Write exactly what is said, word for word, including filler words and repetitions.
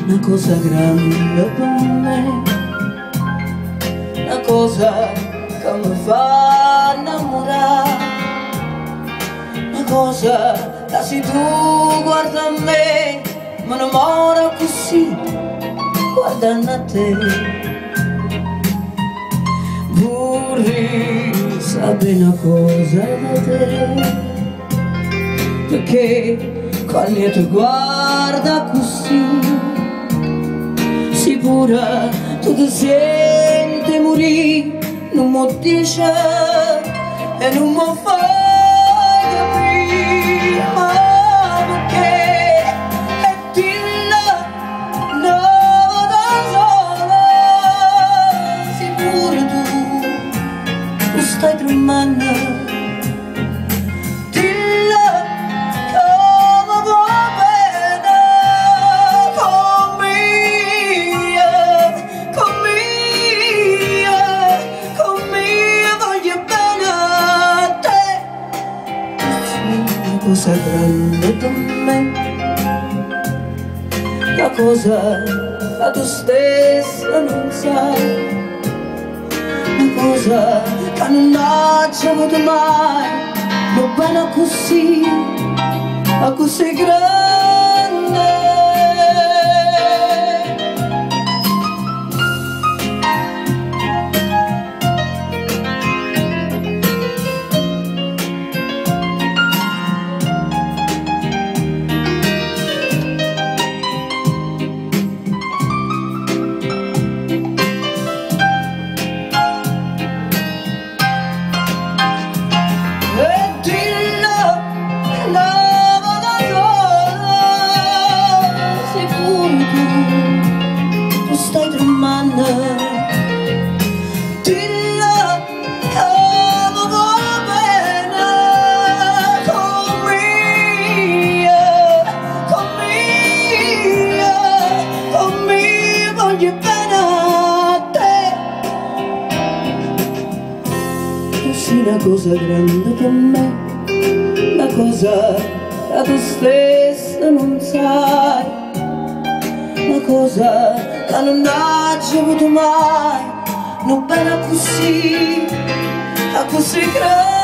una cosa grande per me, una cosa che mi fa innamorare, una cosa che se tu guarda a me mi innamora così, guardando a te. Vorrei sapere una cosa da te, perché quando ti guarda così sicura tu ti senti morire, non mi dice e non mi fai capire, oh, perché è dilla no da sola, sicura tu non stai tremando. Cosa grande per me, la cosa che tu stessa non sai, una cosa che non hai avuto mai, non bene così, ma così grande. Stai tremando, dillo che mi va bene, con me, con me, con me voglio bene a te. Tu sei una cosa grande per me, una cosa che tu stessa non sai, una cosa che non hai avuto mai, non bene così, così grande.